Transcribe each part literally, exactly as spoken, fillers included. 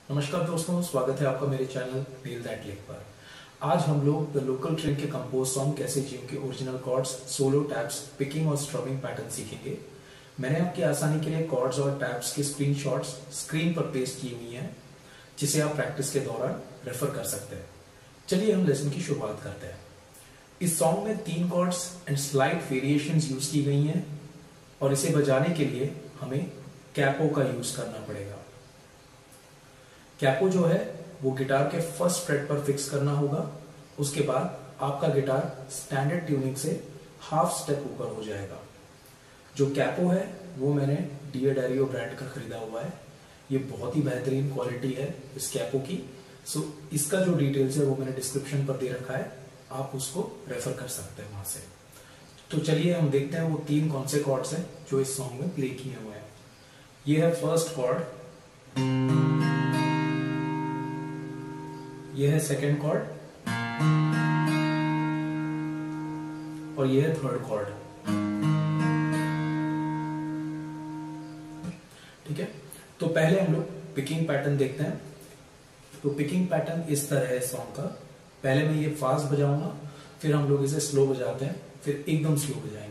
नमस्कार दोस्तों, स्वागत है आपका मेरे चैनल फील दैट लिक पर। आज हम लोग द लोकल ट्रेन के कंपोज सॉन्ग कैसे जियो के original chords, solo taps, picking और स्ट्रमिंग पैटर्न सीखेंगे। मैंने आपकी आसानी के लिए कॉर्ड्स और टैप्स के स्क्रीनशॉट्स स्क्रीन पर पेस्ट की हुई हैं, जिसे आप प्रैक्टिस के दौरान रेफर कर सकते हैं। चलिए हम लेसन की शुरुआत करते हैं। इस सॉन्ग में तीन chords and slight variations use की गई हैं और इसे बजाने के लिए हमें कैपो का यूज करना पड़ेगा। कैपो जो है वो गिटार के फर्स्ट फ्रेट पर फिक्स करना होगा। उसके बाद आपका गिटार स्टैंडर्ड ट्यूनिंग से हाफ स्टेप ऊपर हो जाएगा। जो कैपो है वो मैंने डियोडेरियो ब्रांड का खरीदा हुआ है। ये बहुत ही बेहतरीन क्वालिटी है इस कैपो की। सो इसका जो डिटेल्स है वो मैंने डिस्क्रिप्शन पर दे रखा है, आप उसको रेफर कर सकते हैं वहां से। तो चलिए हम देखते हैं वो तीन कौन से कॉर्ड्स हैं जो इस सॉन्ग में प्ले किए हुए हैं। ये है फर्स्ट कॉर्ड, ये है सेकेंड कॉर्ड और ये है थर्ड कॉर्ड। ठीक है, तो पहले हम लोग पिकिंग पैटर्न देखते हैं। तो पिकिंग पैटर्न इस तरह है सॉन्ग का। पहले मैं ये फास्ट बजाऊंगा, फिर हम लोग इसे स्लो बजाते हैं, फिर एकदम स्लो बजाएंगे।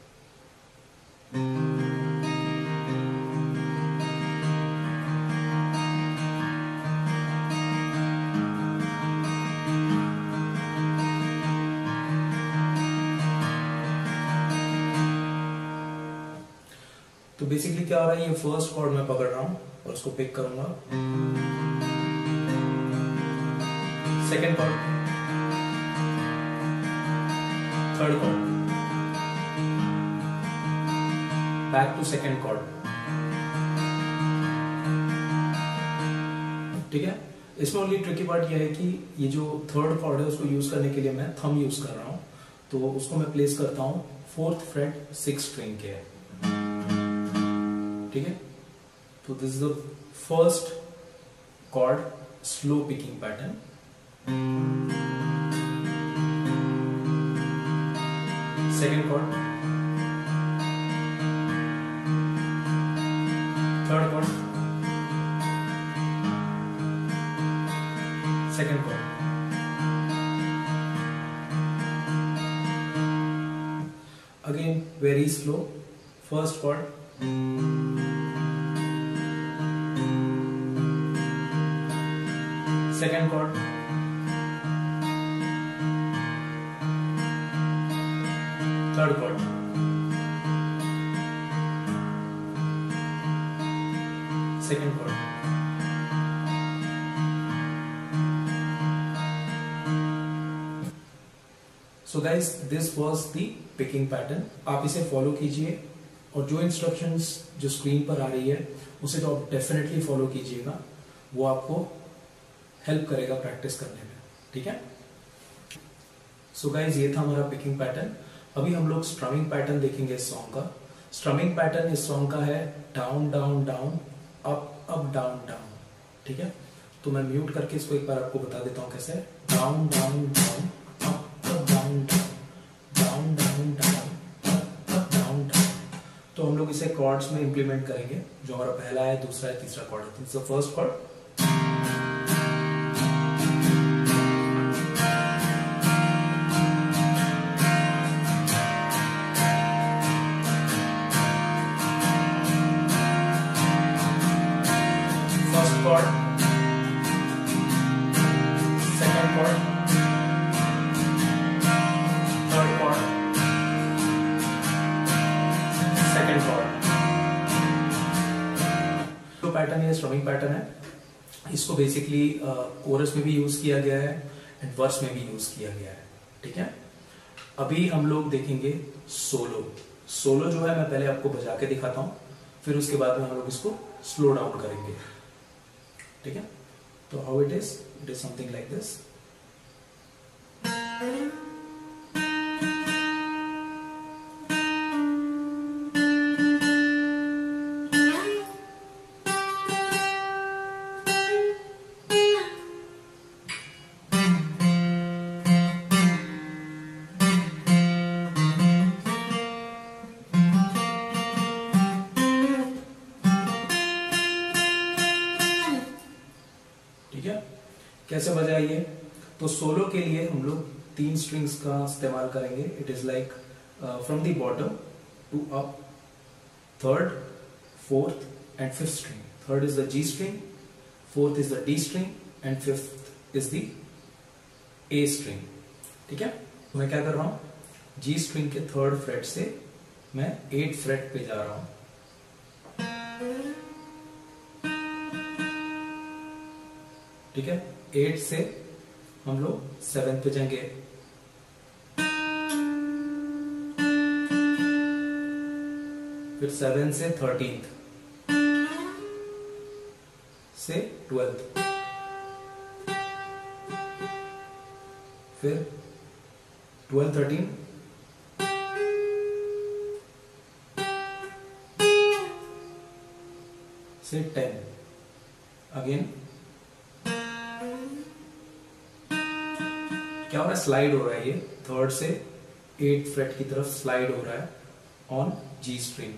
तो बेसिकली क्या हो रहा है, ये फर्स्ट कॉर्ड मैं पकड़ रहा हूं और उसको पिक करूंगा। Second chord, third chord, back to second chord. ठीक है, इसमें ओनली ट्रिकी पार्ट यह है कि ये जो थर्ड कॉर्ड है उसको यूज करने के लिए मैं थंब यूज कर रहा हूं। तो उसको मैं प्लेस करता हूं फोर्थ फ्रेट सिक्स स्ट्रिंग के। ठीक है, तो this is the first chord slow picking pattern. Second chord, third chord, second chord. Again very slow, first chord, second chord, third chord, second chord। So guys, this was the picking pattern। आप इसे follow कीजिए और जो instructions जो screen पर आ रही है उसे तो आप डेफिनेटली फॉलो कीजिएगा, वो आपको हेल्प करेगा प्रैक्टिस करने में। ठीक है, सो गाइज ये था हमारा पिकिंग पैटर्न। अभी हम लोग स्ट्रमिंग पैटर्न देखेंगे इस सॉन्ग का। स्ट्रमिंग पैटर्न इस सॉन्ग का है down down down, up up down down. ठीक है, तो मैं म्यूट करके इसको एक बार आपको बता देता हूं कैसे। Down down down, up up down down, down down down, up up down down. तो हम लोग इसे कॉर्ड्स में इंप्लीमेंट करेंगे। जो हमारा पहला है, दूसरा है, तीसरा कॉर्ड है। तो first chord, chord, second chord, third chord, second chord। तो पैटर्न ये स्ट्रमिंग पैटर्न है। इसको बेसिकली कोरस में भी यूज किया गया है एंड वर्स में भी यूज किया गया है। ठीक है, अभी हम लोग देखेंगे सोलो। सोलो जो है मैं पहले आपको बजा के दिखाता हूं, फिर उसके बाद में हम लोग इसको स्लो डाउन करेंगे। ठीक है, तो how it is, it is something like this. है। कैसे बजाइए, तो सोलो के लिए हम लोग तीन स्ट्रिंग्स का इस्तेमाल करेंगे। It is like from the bottom to up, third, fourth and fifth string. Third is the G string, fourth is the D string and fifth is the A string. ठीक है, तो मैं क्या कर रहा हूं, जी स्ट्रिंग के third fret से मैं एट फ्रेट पे जा रहा हूं। ठीक है, एट से हम लोग सेवन पे जाएंगे, फिर सेवन से थर्टींथ से ट्वेल्थ, फिर ट्वेल्व थर्टीन से टेन, अगेन क्या हो रहा है, स्लाइड हो रहा है, ये थर्ड से एट फ्रेट की तरफ स्लाइड हो रहा है ऑन जी स्ट्रिंग।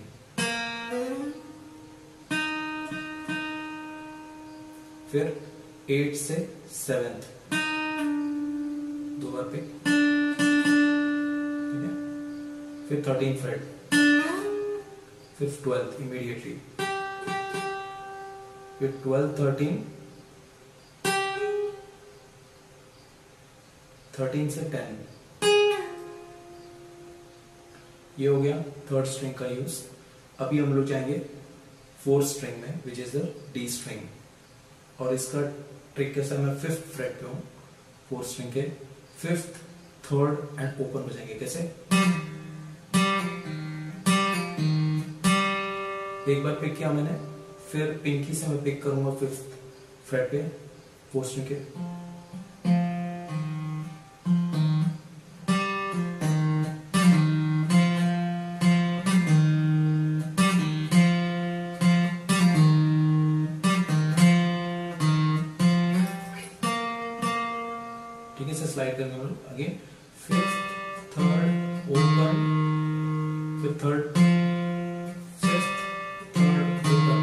फिर एट से सेवेंथ दो बार पे, ठीक है, फिर थर्टीन फ्रेट, फिर ट्वेल्थ इमीडिएटली, फिर ट्वेल्व थर्टीन, थर्टीन से टेन। ये हो गया थर्ड स्ट्रिंग का यूज। अभी हम लोग जाएंगे फोर्थ स्ट्रिंग में, which is the D string, और इसका ट्रिक कैसा, मैं फिफ्थ फ्रेट पे हूं, फोर्थ स्ट्रिंग के फिफ्थ, थर्ड एंड ओपन बजाएंगे। कैसे, एक बार पिक किया मैंने, फिर पिंकी से मैं पिक करूंगा फिफ्थ फ्रेट पे फोर्थ स्ट्रिंग के, स्लाइड करने वाले, अगेन फिफ्थ, थर्ड, ओपन, फिर थर्ड, फिफ्थ, थर्ड, ओपन,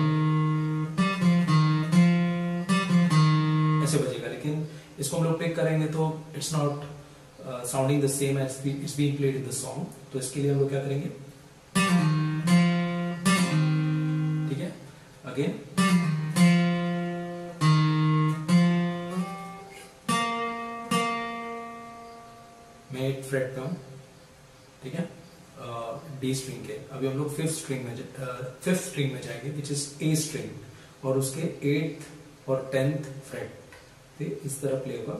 ऐसे बजेगा। लेकिन इसको हम लोग पिक करेंगे तो it's not sounding the same as it's being played in the song. तो इसके लिए हम लोग क्या करेंगे, ठीक है, अगेन मैं एट फ्रेट पे हूं, ठीक है, डी स्ट्रिंग के। अभी हम लोग फिफ्थ स्ट्रिंग में फिफ्थ स्ट्रिंग में जाएंगे, विच इज ए स्ट्रिंग, और उसके एट्थ और टेंथ फ्रेट पे इस तरह प्ले होगा।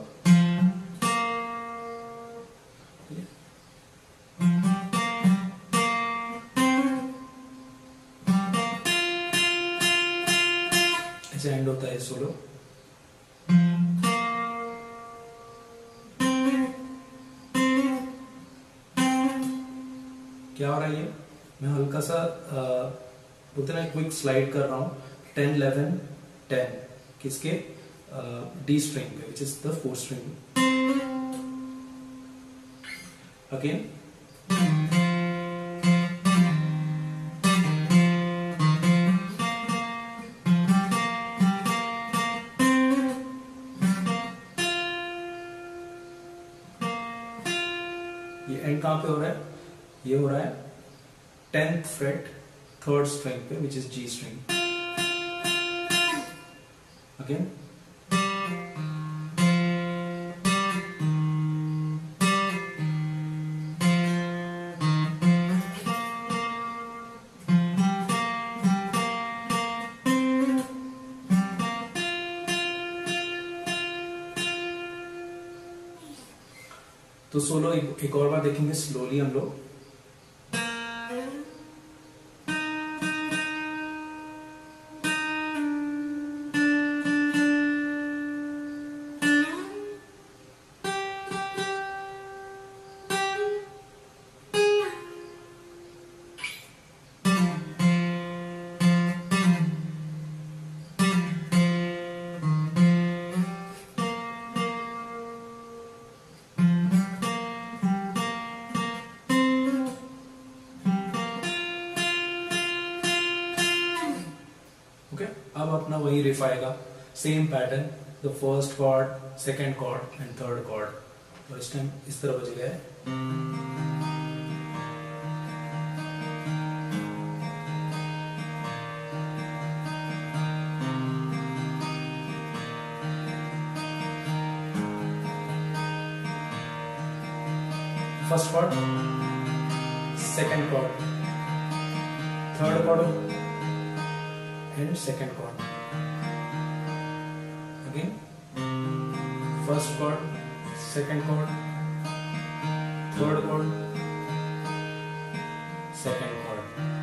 ऐसे एंड होता है सोलो। क्या हो रहा है, ये मैं हल्का सा बोलते ना क्विक स्लाइड कर रहा हूं, टेन इलेवन टेन, किसके, डी स्ट्रिंग पे, which is the fourth string. Again ये एंड कहां पे हो रहा है, ये हो रहा है टेंथ फ्रेट थर्ड स्ट्रिंग पे, which is G string. Again तो सोलो एक, एक और बार देखेंगे स्लोली हम लोग। अब अपना वही रिफ आएगा, same pattern, the first chord, second chord and third chord. और इस टाइम इस तरह बजेगा है। First chord, second chord, third chord and second chord. Again first chord, second chord, third chord, second chord.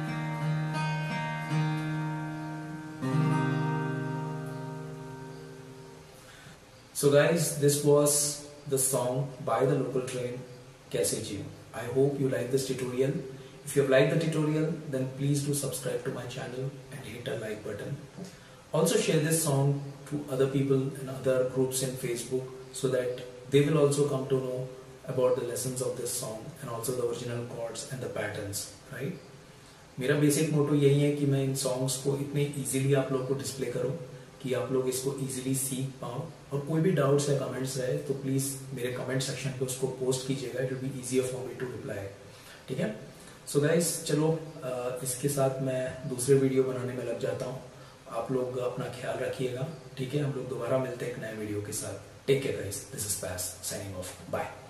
So guys, this was the song by the Local Train, Kaise Jiyo. I hope you like this tutorial. If you have liked the tutorial, then please do subscribe to my channel and hit a like button. Also share this song to other people and other groups in Facebook so that they will also come to know about the lessons of this song and also the original chords and the patterns, right? मेरा basic motto यही है कि मैं इन songs को इतने easily आप लोग को डिस्प्ले करूं कि आप लोग इसको इजीली सीख पाओ। और कोई भी डाउट्स या कमेंट्स रहे तो प्लीज मेरे कमेंट सेक्शन पे उसको पोस्ट कीजिएगा, it will be easier for me to reply. ठीक है, सो गाइस चलो इसके साथ मैं दूसरे वीडियो बनाने में लग जाता हूँ। आप लोग अपना ख्याल रखिएगा, ठीक है। हम लोग दोबारा मिलते हैं एक नए वीडियो के साथ। Take care guys, this is पैस साइनिंग ऑफ, बाय।